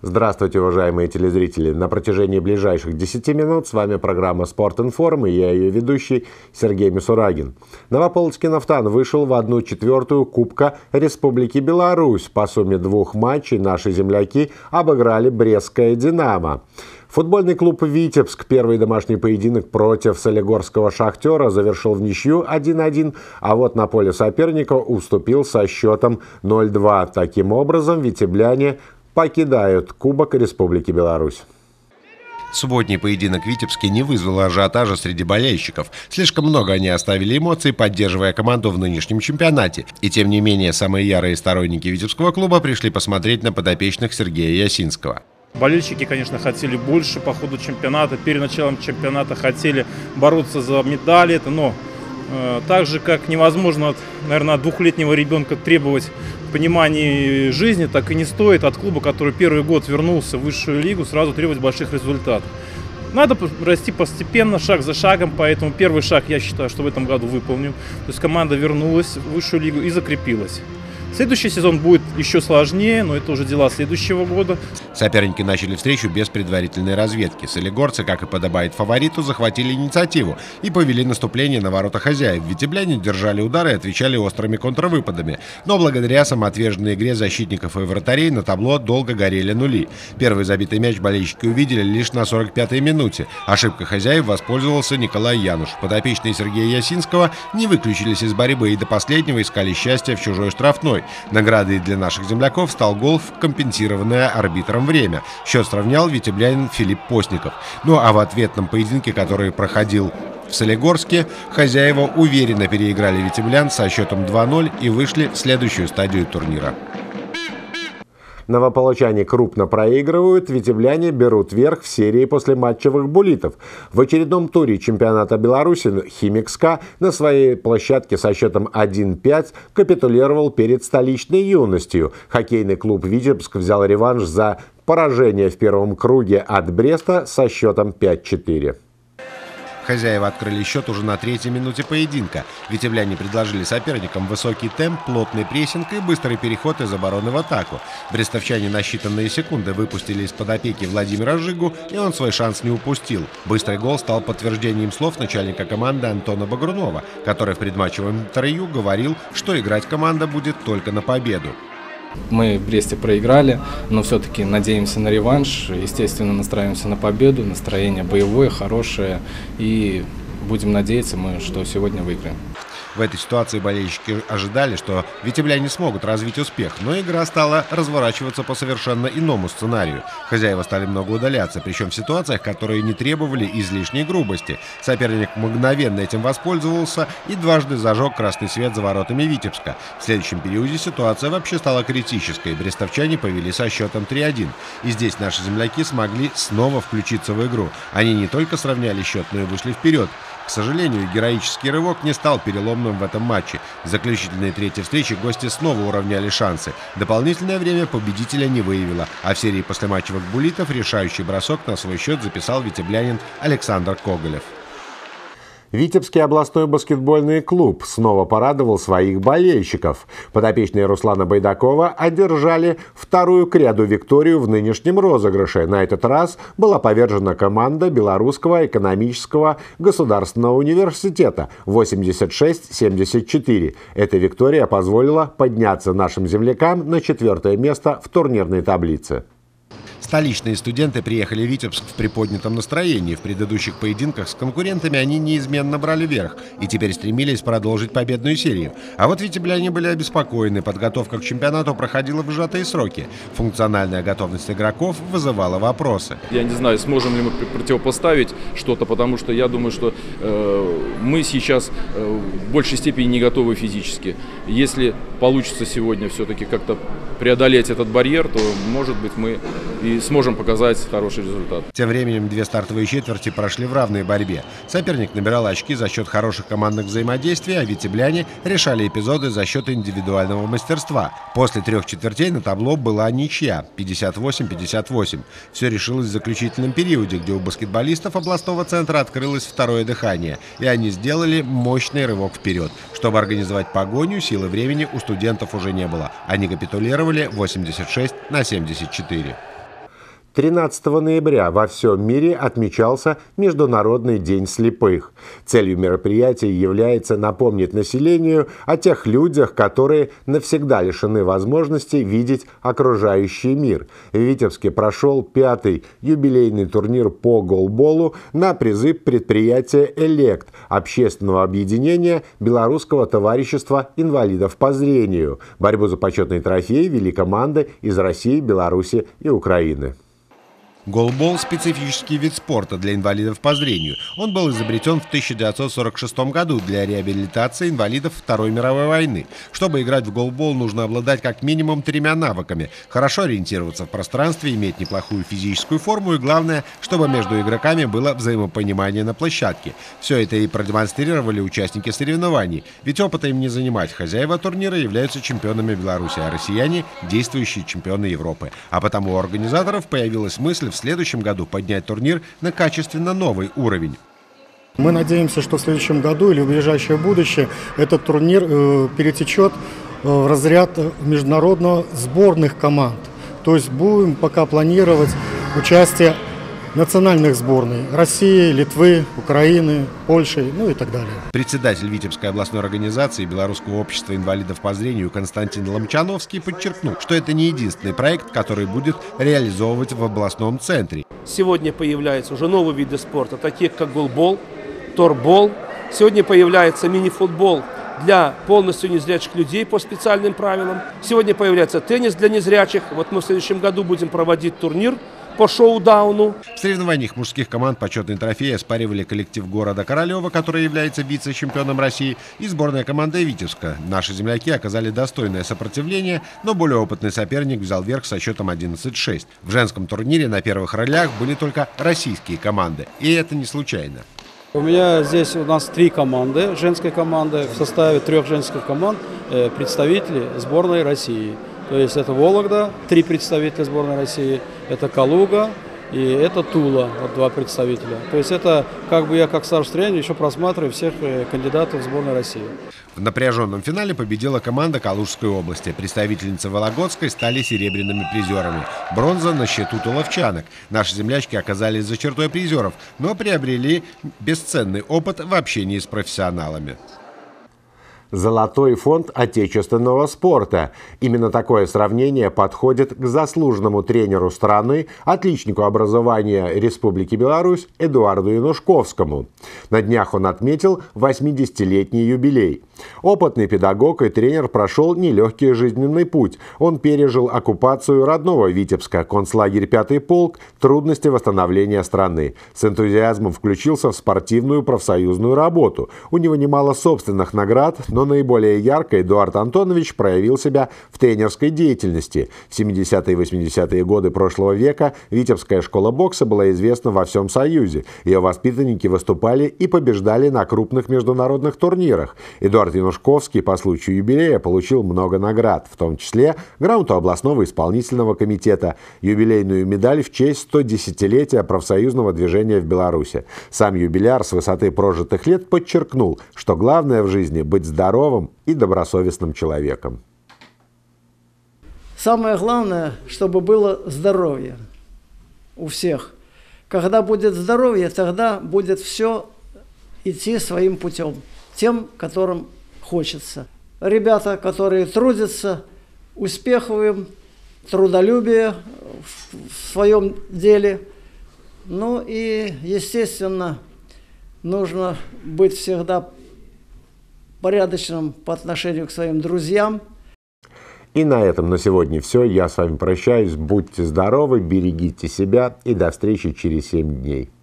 Здравствуйте, уважаемые телезрители! На протяжении ближайших 10 минут с вами программа «Спорт-информ» и я ее ведущий Сергей Мисурагин. Новополоцкий «Нафтан» вышел в 1/4 Кубка Республики Беларусь. По сумме 2 матчей наши земляки обыграли Брестское «Динамо». Футбольный клуб «Витебск» первый домашний поединок против солигорского «Шахтера» завершил в ничью 1-1, а вот на поле соперника уступил со счетом 0-2. Таким образом, витебляне покидают Кубок Республики Беларусь. Субботний поединок в Витебске не вызвал ажиотажа среди болельщиков. Слишком много они оставили эмоций, поддерживая команду в нынешнем чемпионате. И тем не менее, самые ярые сторонники витебского клуба пришли посмотреть на подопечных Сергея Ясинского. Болельщики, конечно, хотели больше по ходу чемпионата. Перед началом чемпионата хотели бороться за медали. Но так же, как невозможно, наверное, от двухлетнего ребенка требовать понимания жизни, так и не стоит от клуба, который первый год вернулся в высшую лигу, сразу требовать больших результатов. Надо расти постепенно, шаг за шагом, поэтому первый шаг, я считаю, что в этом году выполню. То есть команда вернулась в высшую лигу и закрепилась. Следующий сезон будет еще сложнее, но это уже дела следующего года. Соперники начали встречу без предварительной разведки. Солигорцы, как и подобает фавориту, захватили инициативу и повели наступление на ворота хозяев. Витебляне держали удары и отвечали острыми контрвыпадами. Но благодаря самоотверженной игре защитников и вратарей на табло долго горели нули. Первый забитый мяч болельщики увидели лишь на 45-й минуте. Ошибкой хозяев воспользовался Николай Януш. Подопечные Сергея Ясинского не выключились из борьбы и до последнего искали счастья в чужой штрафной. Наградой для наших земляков стал гол в компенсированное арбитром время. Счет сравнял витеблянин Филипп Постников. Ну а в ответном поединке, который проходил в Солигорске, хозяева уверенно переиграли витеблян со счетом 2-0 и вышли в следующую стадию турнира. Новополочане крупно проигрывают, витебляне берут верх в серии послематчевых буллитов. В очередном туре чемпионата Беларуси «Химик СКА» на своей площадке со счетом 1-5 капитулировал перед столичной юностью. Хоккейный клуб «Витебск» взял реванш за поражение в первом круге от Бреста со счетом 5-4. Хозяева открыли счет уже на 3-й минуте поединка. Витебляне предложили соперникам высокий темп, плотный прессинг и быстрый переход из обороны в атаку. Брестовчане на считанные секунды выпустили из-под опеки Владимира Жигу, и он свой шанс не упустил. Быстрый гол стал подтверждением слов начальника команды Антона Багрунова, который в предматчевом интервью говорил, что играть команда будет только на победу. Мы в Бресте проиграли, но все-таки надеемся на реванш. Естественно, настраиваемся на победу. Настроение боевое, хорошее. И будем надеяться, что сегодня выиграем. В этой ситуации болельщики ожидали, что витебляне смогут развить успех, но игра стала разворачиваться по совершенно иному сценарию. Хозяева стали много удаляться, причем в ситуациях, которые не требовали излишней грубости. Соперник мгновенно этим воспользовался и дважды зажег красный свет за воротами Витебска. В следующем периоде ситуация вообще стала критической. Брестовчане повели со счетом 3-1. И здесь наши земляки смогли снова включиться в игру. Они не только сравняли счет, но и вышли вперед. К сожалению, героический рывок не стал переломным в этом матче. В заключительной третьей встрече гости снова уравняли шансы. Дополнительное время победителя не выявило, а в серии послематчевых буллитов решающий бросок на свой счет записал витеблянин Александр Коголев. Витебский областной баскетбольный клуб снова порадовал своих болельщиков. Подопечные Руслана Байдакова одержали вторую к ряду викторию в нынешнем розыгрыше. На этот раз была повержена команда Белорусского экономического государственного университета 86-74. Эта виктория позволила подняться нашим землякам на 4-е место в турнирной таблице. Столичные студенты приехали в Витебск в приподнятом настроении. В предыдущих поединках с конкурентами они неизменно брали верх и теперь стремились продолжить победную серию. А вот витебляне были обеспокоены. Подготовка к чемпионату проходила в сжатые сроки. Функциональная готовность игроков вызывала вопросы. Я не знаю, сможем ли мы противопоставить что-то, потому что я думаю, что мы сейчас в большей степени не готовы физически. Если получится сегодня все-таки как-то преодолеть этот барьер, то, может быть, мы и сможем показать хороший результат. Тем временем две стартовые четверти прошли в равной борьбе. Соперник набирал очки за счет хороших командных взаимодействий, а витебляне решали эпизоды за счет индивидуального мастерства. После 3 четвертей на табло была ничья 58-58. Все решилось в заключительном периоде, где у баскетболистов областного центра открылось второе дыхание, и они сделали мощный рывок вперед. Чтобы организовать погоню, силы времени у студентов уже не было. Они капитулировали 86-74. 13 ноября во всем мире отмечался Международный день слепых. Целью мероприятия является напомнить населению о тех людях, которые навсегда лишены возможности видеть окружающий мир. В Витебске прошел 5-й юбилейный турнир по голболу на призыв предприятия «Элект» общественного объединения Белорусского товарищества инвалидов по зрению. Борьбу за почетный трофей вели команды из России, Беларуси и Украины. Голбол – специфический вид спорта для инвалидов по зрению. Он был изобретен в 1946 году для реабилитации инвалидов Второй мировой войны. Чтобы играть в голбол, нужно обладать как минимум 3 навыками. Хорошо ориентироваться в пространстве, иметь неплохую физическую форму и, главное, чтобы между игроками было взаимопонимание на площадке. Все это и продемонстрировали участники соревнований. Ведь опыта им не занимать. Хозяева турнира являются чемпионами Беларуси, а россияне – действующие чемпионы Европы. А потому у организаторов появилась мысль в следующем году поднять турнир на качественно новый уровень. Мы надеемся, что в следующем году или в ближайшее будущее этот турнир перетечет в разряд международно сборных команд. То есть будем пока планировать участие национальных сборной России, Литвы, Украины, Польши, ну и так далее. Председатель Витебской областной организации Белорусского общества инвалидов по зрению Константин Ломчановский подчеркнул, что это не единственный проект, который будет реализовывать в областном центре. Сегодня появляются уже новые виды спорта, такие как голбол, торбол. Сегодня появляется мини-футбол для полностью незрячих людей по специальным правилам. Сегодня появляется теннис для незрячих. Вот мы в следующем году будем проводить турнир по шоу-дауну. В соревнованиях мужских команд почетный трофей оспаривали коллектив города Королева, который является вице-чемпионом России, и сборная команда Витебска. Наши земляки оказали достойное сопротивление, но более опытный соперник взял верх со счетом 11-6. В женском турнире на первых ролях были только российские команды, и это не случайно. У меня здесь у нас 3 команды, женской команды, в составе 3 женских команд представители сборной России. То есть это Вологда, 3 представителя сборной России, это Калуга и это Тула, вот 2 представителя. То есть это как бы я как старший тренер еще просматриваю всех кандидатов в сборную России. В напряженном финале победила команда Калужской области. Представительницы Вологодской стали серебряными призерами. Бронза на счету туловчанок. Наши землячки оказались за чертой призеров, но приобрели бесценный опыт в общении с профессионалами. Золотой фонд отечественного спорта. Именно такое сравнение подходит к заслуженному тренеру страны, отличнику образования Республики Беларусь Эдуарду Янушковскому. На днях он отметил 80-летний юбилей. Опытный педагог и тренер прошел нелегкий жизненный путь. Он пережил оккупацию родного Витебска, концлагерь 5-й полк, трудности восстановления страны. С энтузиазмом включился в спортивную профсоюзную работу. У него немало собственных наград, но наиболее ярко Эдуард Антонович проявил себя в тренерской деятельности. В 70-е и 80-е годы прошлого века Витебская школа бокса была известна во всем Союзе. Ее воспитанники выступали и побеждали на крупных международных турнирах. Эдуард Янушковский по случаю юбилея получил много наград, в том числе грамоту областного исполнительного комитета, юбилейную медаль в честь 110-летия профсоюзного движения в Беларуси. Сам юбиляр с высоты прожитых лет подчеркнул, что главное в жизни – быть здоровым и добросовестным человеком. Самое главное, чтобы было здоровье у всех. Когда будет здоровье, тогда будет все идти своим путем, тем, которым хочется. Ребята, которые трудятся, успехов им, трудолюбие в своем деле. Ну и, естественно, нужно быть всегда порядочным по отношению к своим друзьям. И на этом на сегодня все. Я с вами прощаюсь. Будьте здоровы, берегите себя и до встречи через 7 дней.